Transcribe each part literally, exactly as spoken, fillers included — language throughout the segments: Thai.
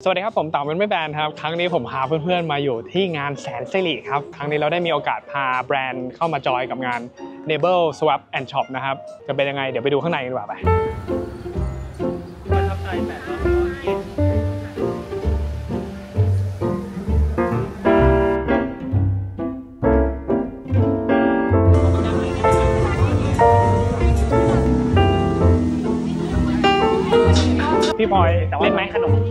สวัสดีครับผมเต่าเป็นไม่แบนครับครั้งนี้ผมพาเพื่อนๆมาอยู่ที่งานแสนสิริครับครั้งนี้เราได้มีโอกาสพาแบรนด์เข้ามาจอยกับงาน Neighbor Swap and Shop นะครับจะเป็นยังไงเดี๋ยวไปดูข้างในกันดีกว่าไปประทับใจแบบพี่พลอยเล่นไหมขนม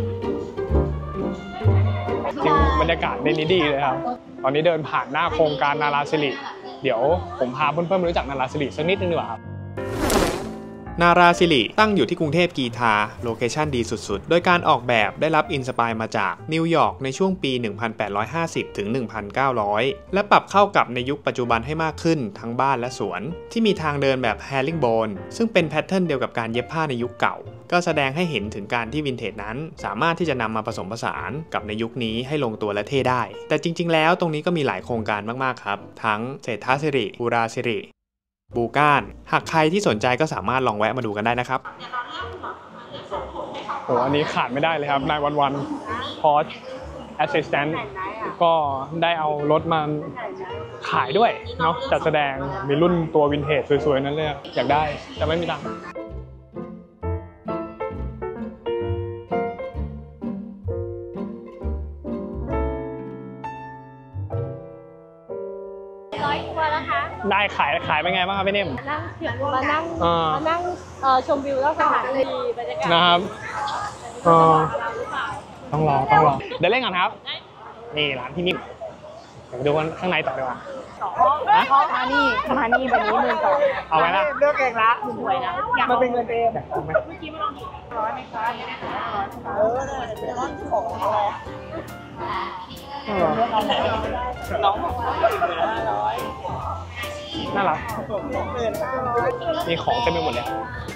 จริงบรรยากาศในนี้ดีเลยครับตอนนี้เดินผ่านหน้าโครงการนาราสิริเดี๋ยวผมพาเพื่อนๆมารู้จักนาราสิริสักนิดนึงดีกว่าครับนาราสิริตั้งอยู่ที่กรุงเทพกีทาโลเคชั่นดีสุดๆโดยการออกแบบได้รับอินสปายมาจากนิวยอร์กในช่วงปี หนึ่งพันแปดร้อยห้าสิบ ถึง หนึ่งพันเก้าร้อย และปรับเข้ากับในยุคปัจจุบันให้มากขึ้นทั้งบ้านและสวนที่มีทางเดินแบบ herringbone ซึ่งเป็นแพทเทิร์นเดียวกับการเย็บผ้าในยุคเก่าก็แสดงให้เห็นถึงการที่วินเทจนั้นสามารถที่จะนำมาผสมผสานกับในยุคนี้ให้ลงตัวและเท่ได้แต่จริงๆแล้วตรงนี้ก็มีหลายโครงการมากๆครับทั้งเศรษฐสิริบูราสิริบูก้านหากใครที่สนใจก็สามารถลองแวะมาดูกันได้นะครับโอ้อันนี้ขาดไม่ได้เลยครับนายวันวันพอร์ชแอสซิสแตนต์ก็ได้เอารถมาขายด้วยเนาะจัดแสดงมีรุ่นตัววินเทจสวยๆนั่นเลยอยากได้แต่ไม่มีตังค์ได้ขายขายเป็นไงบ้างครับพี่นิ่มนั่งมานั่งมานั่งชมวิวแล้วสถานที่บรรยากาศนะครับต้องรอต้องรอเดี๋ยวเล่นกันครับนี่ร้านพี่นิ่มเดี๋ยวดูกันข้างในต่อดีกว่ามานี่มานี่วันนี้หมื่นสองเอาไว้ละเลือกเองละสวยนะมันเป็นเงินเองเมื่อกี้ไม่ลองร้อยไหมคะเออเป็นร้อยของอะไรน้องบอกว่าห้าร้อยน่ารักมีของเต็มไปหมดเลย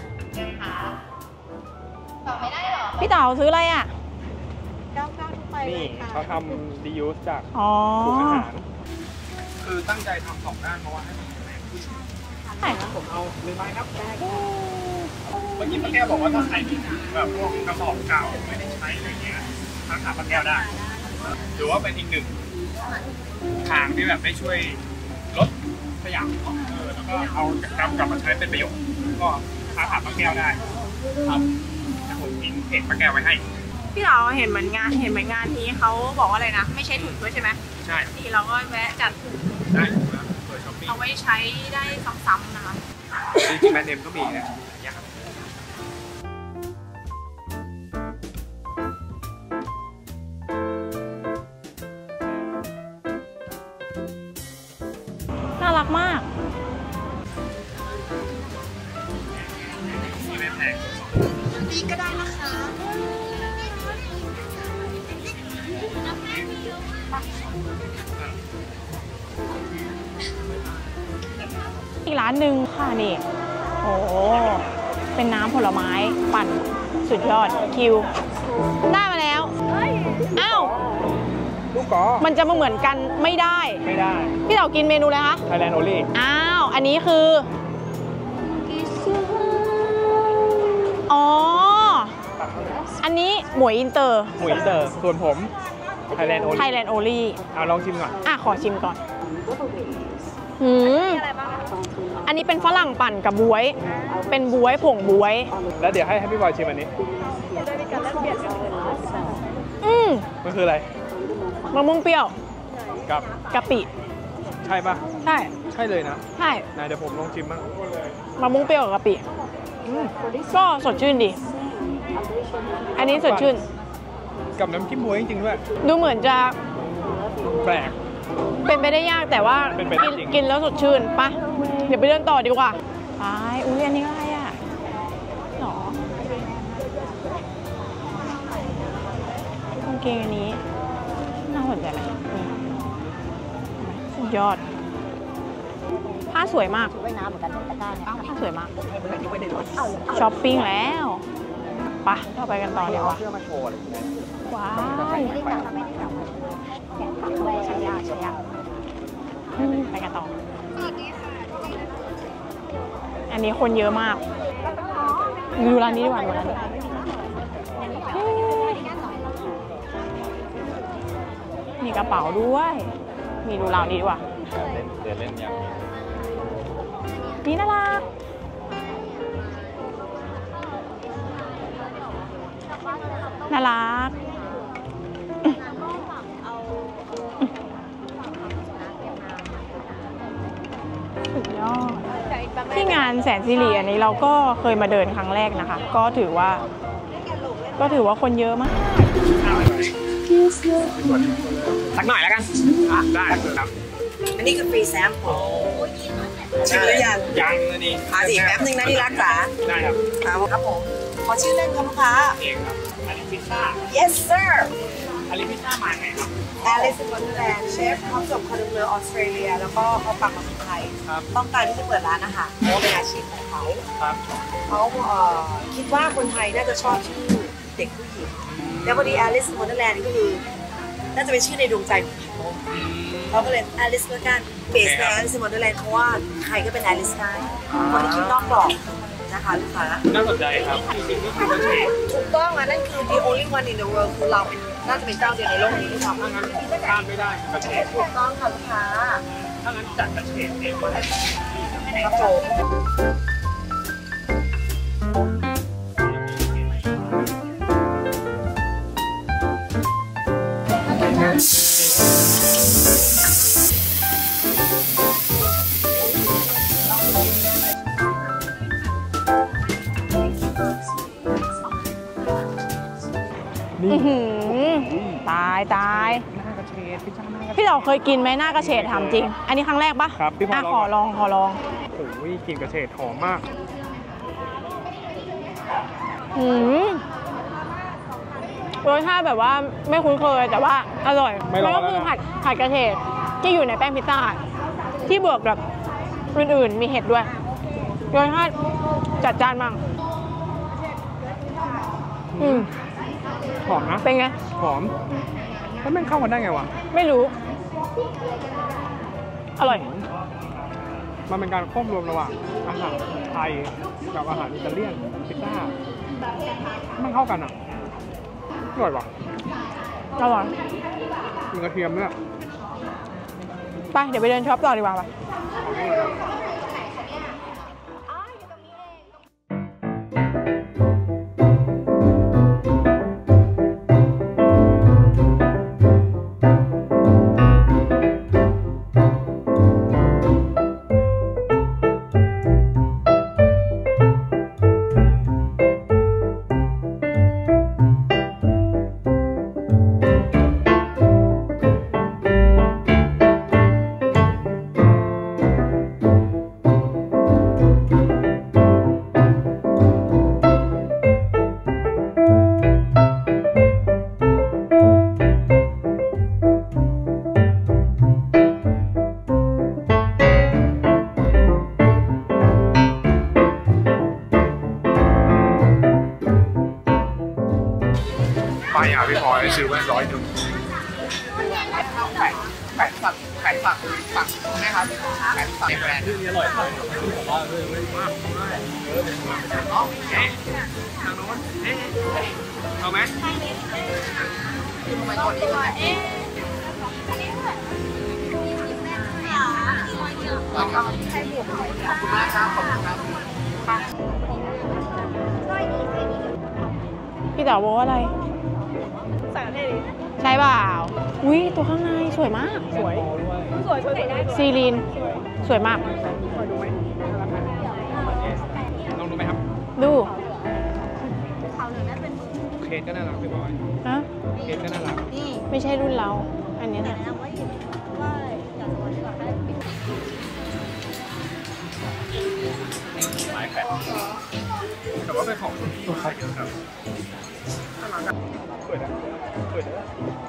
พี่เต๋าซื้ออะไรอ่ะนี่เขาทำดียูสจากถุงอาหารคือตั้งใจทำสองด้านเพราะว่าให้มันแรงขึ้นใช่ผมเอาหนึ่งใบครับเมื่อกี้ป้าแก้วบอกว่าถ้าใครมีแบบพวกกระสอบเก่าไม่ได้ใช้อะไรเงี้ยทางหาป้าแก้วได้หรือว่าเป็นอีกหนึ่งทางที่แบบได้ช่วยลดขยะเออแล้วก็เอากลับกลับมาใช้เป็นประโยชน์ก็ทางหาป้าแก้วได้ครับผมทิ้งเพจป้าแก้วไว้ให้พี่เราเห็นเหมือนงานเห็นเหมือนงานนี้เขาบอกว่าอะไรนะไม่ใช้ถุงด้วยใช่ไหมใช่ที่เราก็แวะจัดถุงได้เปิดช้อปปิ้งเอาไว้ใช้ได้ซ้ำๆนะคะจริงๆแบรนด์เนมก็มีนะเนี่ยครับน่ารักมากนี่ไม่แพงดีก็ได้นะคะอีกร้านหนึ่งค่ะนี่โอ้เป็นน้ำผลไม้ปั่นสุดยอดคิวได้มาแล้วอ้าวลูกกอมันจะมาเหมือนกันไม่ได้ไม่ได้พี่เต๋ากินเมนูอะไรคะ Thailand Only อ้าวอันนี้คืออ๋ออันนี้หมวยอินเตอร์หมวยอินเตอร์ส่วนผม Thailand Only Thailand Only เอาลองชิมก่อนอ่ะขอชิมก่อนหืมอันนี้เป็นฝรั่งปั่นกับบวยเป็นบวยผงบวยแล้วเดี๋ยวให้พี่บอยชิมอันนี้อืมมันคืออะไรมะม่วงเปรี้ยวกับกะปิใช่ปะใช่ใช่เลยนะใช่นายเดี๋ยวผมลองชิมบ้างมะม่วงเปรี้ยวกับกะปิก็สดชื่นดีอันนี้สดชื่นกับน้ำจิ้มบวยจริงๆด้วยดูเหมือนจะแปลกเป็นไปได้ยากแต่ว่ากินกินแล้วสดชื่นปะเดี๋ยวไปเดินต่อดีกว่าไปอุ้ยอันนี้อะไรอ่ะหรอกางเกงอันนี้น่าสนใจไหมสุดยอดผ้าสวยมากผ้าสวยมากช้อปปิ้งแล้วไปเข้าไปกันต่อดีกว่าว้าวใช่ยากใช่ยากไปกันต่ออันนี้คนเยอะมากดูร้านนี้ดีกว่าดูร้านนี้มีกระเป๋าด้วย มีดูราวนี้ด้วยเล่นเดินเล่นอย่างนี้นี่น่ารักน่ารักสุดยอดที่งานแสนสิริอันนี้เราก็เคยมาเดินครั้งแรกนะคะ ก็ถือว่า ก็ถือว่าคนเยอะมากสักหน่อยแล้วกันอ่ะได้ครับอันนี้คือฟรีแซมป์ชิมหรือยังยังนะนี่มาสิแป๊บนึงนะที่รักษาได้ครับครับผมขอชื่อเล่นครับลูกค้าเองครับอลิพิซซ่า yes sir อลิพิซซ่ามาไงครับ Alice in Wonderland เชฟเขาจบคอนเวอร์ออสเตรเลียแล้วก็เขากลับมาเมืองไทยต้องการที่จะเปิดร้านอาหารเพราะเป็นอาชีพของเขาเขาคิดว่าคนไทยน่าจะชอบชื่อเด็กผู้หญิงแล้วพอดี Alice in Wonderland ก็คือน่าจะเป็นชื่อในดวงใจของเขาเขาก็เลย Alice แล้วกันเบสใน Alice in Wonderland เพราะว่าใครก็เป็น Alice ได้คนที่คิดนอกกรอบนะคะลูกค้าน่าสนใจครับจริงๆก็คือกระเฉดถูกต้องนะนั่นคือ the only one in the world คือเราเป็นน่าจะเป็นเจ้าเดียวในโลกนี้ที่ทำถ้างั้นพลาดไม่ได้กระเฉดถูกต้องค่ะลูกค้าถ้างั้นจัดกระเฉดเองมาให้ครับผมตายตายพี่เราเคยกินไหมหน้ากระเฉดถามจริงอันนี้ครั้งแรกปะครับพี่พอขอลองขอลองโอ้ยกลิ่นกระเฉดหอมมากอืมรสชาติแบบว่าไม่คุ้นเคยแต่ว่าอร่อยมันก็คือผัดผัดกระเฉดที่อยู่ในแป้งพิซซ่าที่บวกกับอื่นๆมีเห็ดด้วยรสชาติจัดจ้านมากอืมหอมนะเป็นไงหอมแล้วมันเข้ากันได้ไงวะไม่รู้อร่อยมันเป็นการควบรวมระหว่างอาหารไทยกับอาหารอิตาเลียนพิซซ่ามันเข้ากันอ่ะอร่อยว่ะอร่อยมีกระเทียมด้วยไปเดี๋ยวไปเดินช็อปต่อดีกว่าป่ะไปอ่ะพี่พลอยซื้อไว้ร้อยหนึ่งไก่ฝักไก่ฝักฝักใช่ไหมครับไก่ฝักแบรนด์ที่นี่อร่อยเลยผมว่าเลยมากเยอะเลยอ๋อเอ๊ะทางโน้นเอ๊ะเอาไหมทำไมคนนี้เอ๊ะขอบคุณมากครับขอบคุณครับพี่เต๋อบอกว่าอะไรใส่เท่ดีใช่เปล่าอุ้ยตัวข้างในสวยมากสวยสวยสวยได้ซีลีนสวยมากดูไหมลองดูไหมครับดูเคสก็น่ารักพี่บอยฮะเคสก็น่ารักไม่ใช่รุ่นเราอันนี้นะไม้แปะแต่ว่าเป็นของตัวใครกันครับเปิดนะเปิดนะ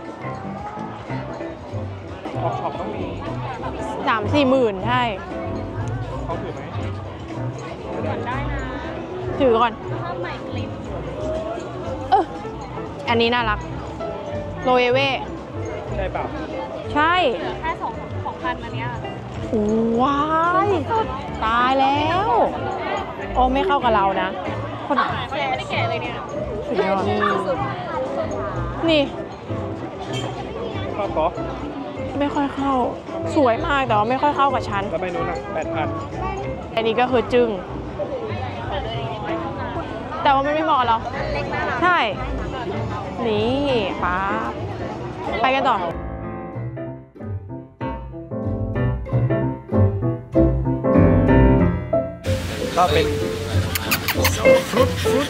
ออกช็อปต้องมีสามสี่หมื่นใช่เขาถือไหมได้นะถือก่อนชอบใหม่คลิปเอออันนี้น่ารักโรเอเว่ใช่เปล่าใช่แค่สองสองพันอันเนี้ยว้ายตายแล้วโอ้ไม่เข้ากับเรานะคนเขายังไม่ได้แกะเลยเนี่ยสุดยอดนี่เขากอล์ฟไม่ค่อยเข้าสวยมากแต่ว่าไม่ค่อยเข้ากับฉันแล้วไปนู้นอ่ะแปดพันอันนี้ก็คือจึ้งแต่ว่ามันไม่เหมาะกับเราใช่นี่ป๊าบไปกันต่อก็เป็นฟรุตฟรุต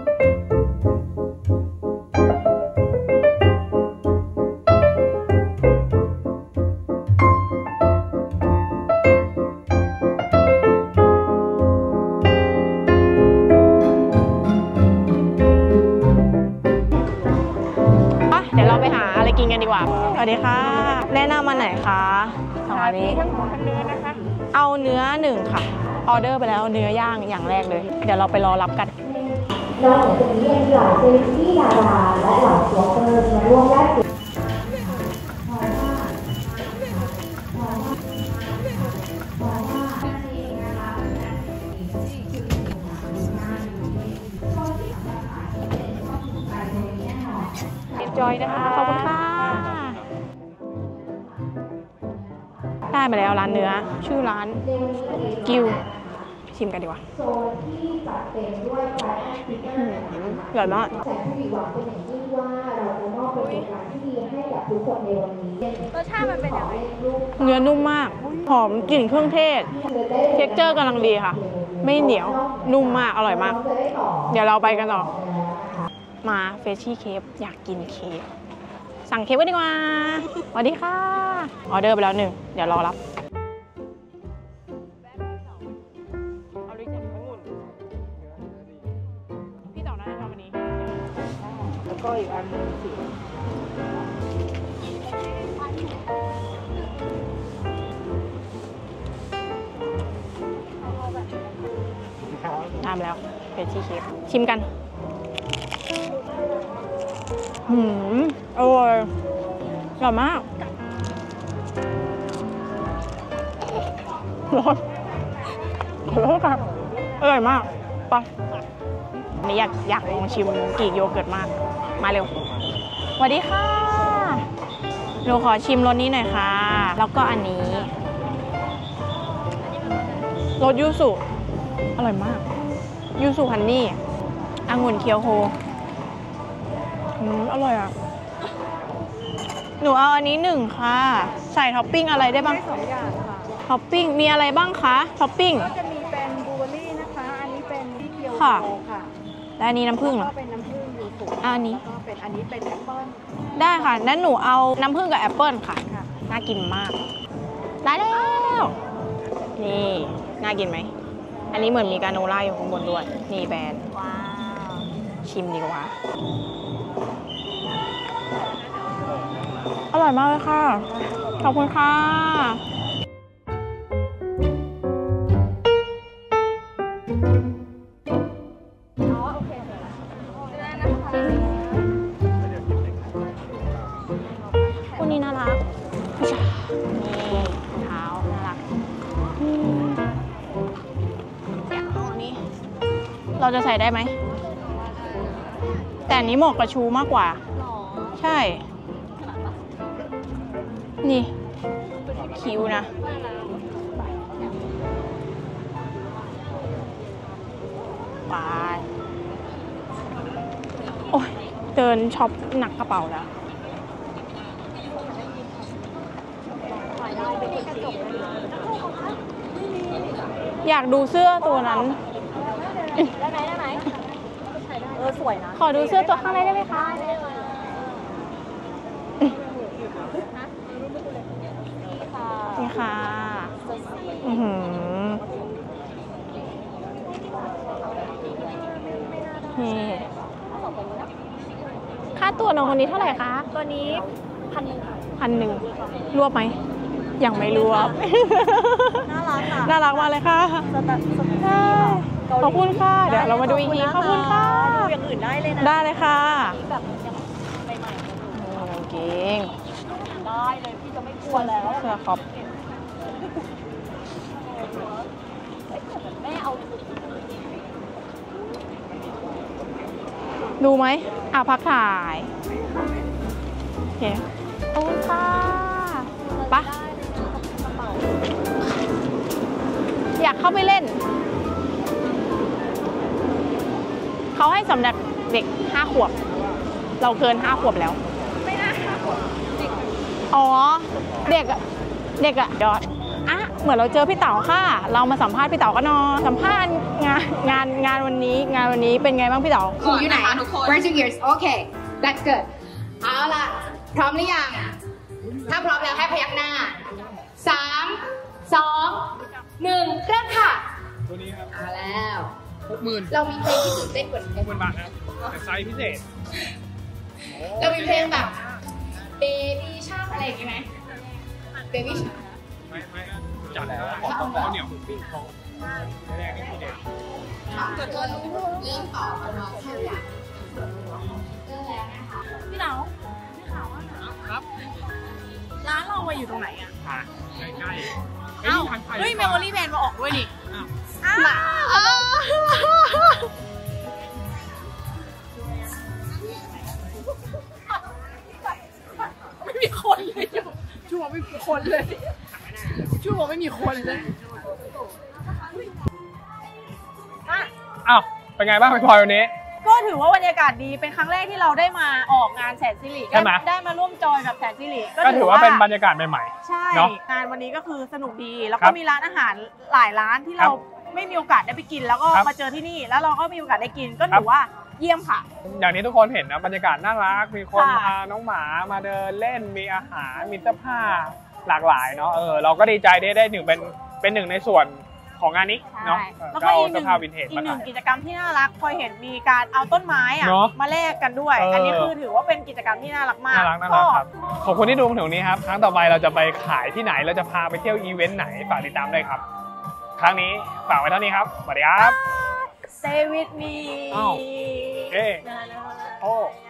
เดี๋ยวเราไปหาอะไรกินกันดีกว่าสวัสดีค่ะแนะนำมาไหนคะสองอันนี้เอาเนื้อหนึ่งค่ะออเดอร์ไปแล้วเนื้อย่างอย่างแรกเลยเดี๋ยวเราไปรอรับกันนอกจากนี้ยังมีเหล่าเซเลบริตี้ดาราและเหล่าสวอปเปอร์มาร่วมแลกเปลี่ยนเอ็นจอยนะคะขอบคุณค่ะได้มาแล้วร้านเนื้อชื่อร้านกิวชิมกันดีกว่าโซนที่จัดเต็มด้วยไฟสติ๊กเกอร์อร่อยมากแต่ผู้หวังเป็นอย่างยิ่งว่าเราจะมอบประสบการณ์ที่ดีให้กับทุกคนในวันนี้รสชาติมันเป็นยังไงเนื้อนุ่มมากหอมกลิ่นเครื่องเทศเท็กเจอร์กำลังดีค่ะไม่เหนียวนุ่มมากอร่อยมากเดี๋ยวเราไปกันต่อมาเฟชชี่เคฟอยากกินเคฟสั่งเคฟกันดีกว่าสวัสดีค่ะออเดอร์ไปแล้วหนึ่งเดี๋ยวรอรับพี่ต่อน่าจะชอบอันนี้แล้วก็อีกอันนึงสิทำแล้วเฟชชี่เคฟชิมกันหืมอร่อยอร่อยมากร้อนขอโทษครับอร่อยมากไปอันนี้อยากอยากลองชิมกรีกโยเกิร์ตมากมาเร็วสวัสดีค่ะหนูขอชิมรสนี้หน่อยค่ะแล้วก็อันนี้รสยูสุอร่อยมากยูสุฮันนี่องุ่นเคียวโฮอืมอร่อยอ่ะหนูเอาอันนี้หนึ่งค่ะใส่ท็อปปิ้งอะไรได้บ้างสองอย่างค่ะท็อปปิ้งมีอะไรบ้างคะท็อปปิ้งก็จะมีเป็นบลูเบอร์รี่นะคะอันนี้เป็นที่เคียวโฮค่ะและอันนี้น้ำผึ้งเหรอก็เป็นน้ำผึ้งยูสุอันนี้ก็เป็นอันนี้เป็นแอปเปิ้ลได้ค่ะนั้นหนูเอาน้ำผึ้งกับแอปเปิ้ลค่ะน่ากินมากได้แล้วนี่น่ากินไหมอันนี้เหมือนมีกาโนล่าอยู่ข้างบนด้วยนี่แบรนด์ว้าวชิมดีกว่าอร่อยมากเลยค่ะขอบคุณค่ะวันนี้น่ารักนี่เท้าน่ารักเนี่ยอันนี้เราจะใส่ได้ไหมแต่อันนี้เหมาะกับชูมากกว่าใช่นี่คิ้วนะไปโอ้ยเดินช็อปหนักกระเป๋าแล้วอยากดูเสื้อตัวนั้นได้ไหมได้ไหมเออสวยนะขอดูเสื้อตัวข้างในได้ไหมคะนี่ค่ะอือหือนี่ค่าตัวน้องคนนี้เท่าไหร่คะตัวนี้พันหนึ่งพันหนึ่งรวบไหมยังไม่รวบน่ารักอ่ะน่ารักมาเลยค่ะขอบคุณค่ะเดี๋ยวเรามาดูอีกทีขอบคุณค่ะดูอย่างอื่นได้เลยนะได้เลยค่ะแบบใหม่ๆเก่งได้เลยพี่จะไม่กลัวแล้วเสื้อครอปแม่เอาดูไหมอ่ะพักถ่ายโอเคขอบคุณค่ะาไปเล่นเขาให้สำหรับเด็กห้าขวบเราเกินห้าขวบแล้วไม่น่าห้าขวบอ๋อเด็กอะเด็กอะยอดอ่ะเหมือนเราเจอพี่เต๋าค่ะเรามาสัมภาษณ์พี่เต๋ากันเนาะสัมภาษณ์งานงานงานวันนี้งานวันนี้เป็นไงบ้างพี่เต๋าครูอยู่ไหน Where's your ears Okay that's good เอาล่ะพร้อมหรือยังถ้าพร้อมแล้วให้พยักหน้าสามสองหนึ่งเริ่มค่ะตัวนี้ครับเอาแล้วหกหมื่นเรามีเพลงที่ตื่นเต้นกว่านี้หกหมื่นบาทครับแต่ไซส์พิเศษเรามีเพลงแบบ Baby Shark อะไรอย่างงี้ไหม Baby Shark ไม่ไม่จัดแล้วของข้าวเหนียวหมูปิ้งของแรกนี่คือเด็ดเกิดก็รู้เริ่มต่อเอาน้องเข้าอย่างเริ่มแล้วนะคะพี่เต๋าพี่ข่าวว่าครับร้านเราอยู่ตรงไหนอะอ่ะใกล้ๆเอ้าทางไทยเฮ้ยเมมโมรี่แบนมาออกด้วยนี่อ้าวอ้าวไม่มีคนเลยชั่วไม่มีคนเลยชั่วไม่มีคนเลยอ้าวเป็นไงบ้างพี่พลอยวันนี้ก็ถือว่าบรรยากาศดีเป็นครั้งแรกที่เราได้มาออกงานแสนสิริใช่ไหมได้มาร่วมจอยกับแสนสิริก็ถือว่าเป็นบรรยากาศใหม่ใช่เนอะงานวันนี้ก็คือสนุกดี แล้วครัก็บมีร้านอาหารหลายร้านที่เราไม่มีโอกาสได้ไปกิน แล้วก็ครับมาเจอที่นี่แล้วเราก็มีโอกาสได้กิน ก็ครัถืบอว่าเยี่ยมค่ะๆ อย่างนี้ทุกคนเห็นนะบรรยากาศน่ารักมีคนค่ะพาน้องหมามาเดินเล่นมีอาหารมีเสื้อผ้าหลากหลายเนาะเออเราก็ดีใจได้ได้หนึ่งเป็นเป็นหนึ่งในส่วนของงานนี้เนาะใช่เออแล้วก็ก็เอาอีกหเสื้นึ่อง ผ้าวินเทจอีมากหนึ่ขาง ยกิจกรรมที่น่ารักพอเห็นมีการเอาต้นไม้อะเนอะมาแลกกันด้วยเอออัอันนี้คือถือว่าเป็นกิจกรรมที่น่ารักมากน่ารักน่ารักครับขอบคุณที่ดูมาถึงนี้ครับครั้งต่อไปเราจะไปขายที่ไหนเราจะพาไปเที่ยวอีเวนต์ไหนฝากติดตามด้วยครับ ครั้งนี้ฝากไว้เท่านี้ครับสวัสดีครับ Stay with me อ้าว เอ๊ะโอ้